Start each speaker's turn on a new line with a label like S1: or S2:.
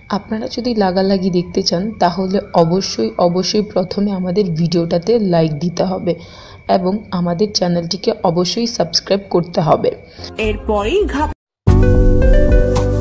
S1: আপনারা যদি লাগালাগি দেখতে চান তাহলে অবশ্যই প্রথমে আমাদের ভিডিওটাতে লাইক দিতে হবে এবং আমাদের চ্যানেলটিকে অবশ্যই সাবস্ক্রাইব করতে হবে।
S2: এরপরেই